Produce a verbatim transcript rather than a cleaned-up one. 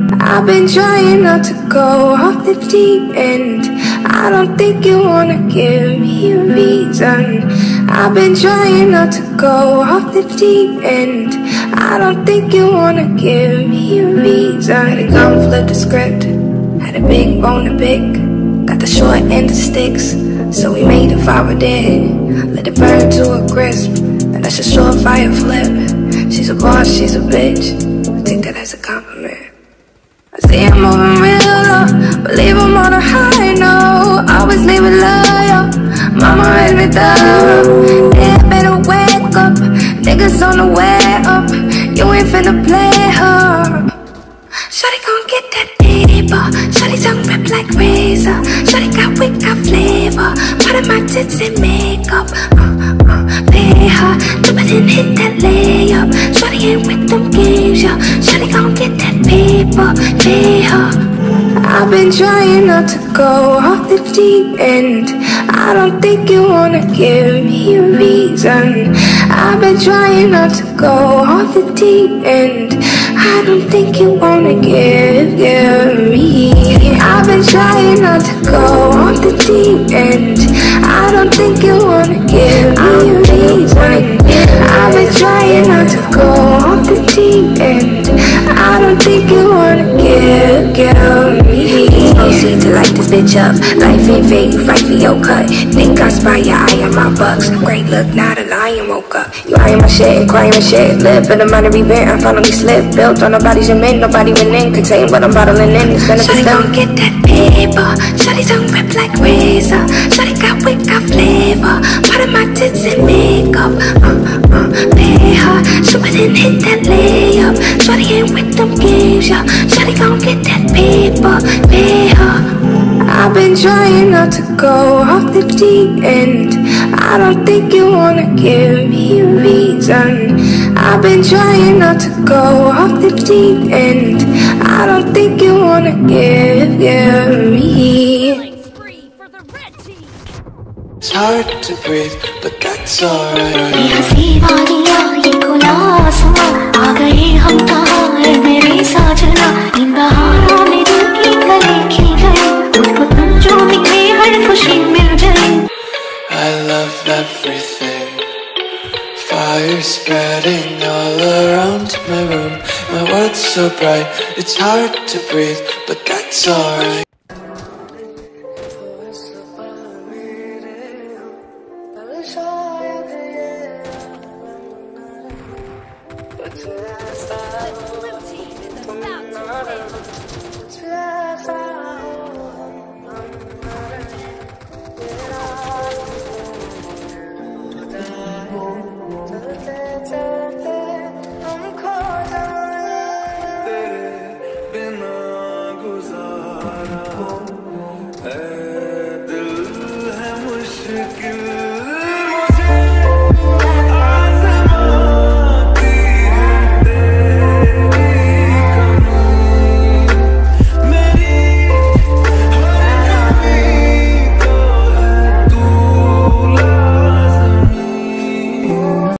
I've been trying not to go off the deep end. I don't think you wanna give me a reason. I've been trying not to go off the deep end. I don't think you wanna give me a reason. Had a gun, flip the script. Had a big bone to pick. Got the short end of sticks, so we made a fire dead. Let it burn to a crisp, and that's a surefire flip. She's a boss, she's a bitch. I take that as a compliment. I see I'm moving real low, but leave them on a high note. Always leave it loyal. Mama raised me thorough. Yeah, better wake up. Niggas on the way up. You ain't finna play her. Shawty gon' get that paper. Shawty tongue rip like razor. Shawty got wit, got flavor. Part of my tits and makeup. Uh, uh, pay her. Dip it and hit that layup. Shawty ain't with them games, yo. Shawty gon' get that paper. Pay her. I've been trying not to go off the deep end. I don't think you wanna give me a reason. I've been trying not to go off the deep end. I don't think you wanna give, give me. I've been trying not to go off the deep end. I don't think you wanna give me a reason. I've been trying not to go off the deep end. I don't think you wanna give, give me. Proceed to light this bitch up. Life ain't fair, you fight for your cut. Think I spy your eye on my bucks. Great look, not a lion woke up. You eyeing my shit, crying my shit. Live in the minor event, I finally slipped. Built on nobody's admit, nobody within. Contain what I'm bottling in, it's gonna be done. Shawty gon' get that paper. Shawty tongue rip like razor. Shawty got wit, got flavor. Part of my tits and makeup. Uh, uh, pay her. Shoot it and hit that layup. Shawty ain't with them games, yo. Shawty gon' get that paper. Pay her. I've been trying not to go off the deep end. I don't think you wanna give me a reason. I've been trying not to go off the deep end. I don't think you wanna give, give me. It's hard to breathe, but that's alright. I love everything. Fire spreading all around my room. My world's so bright, it's hard to breathe, but that's alright. Hey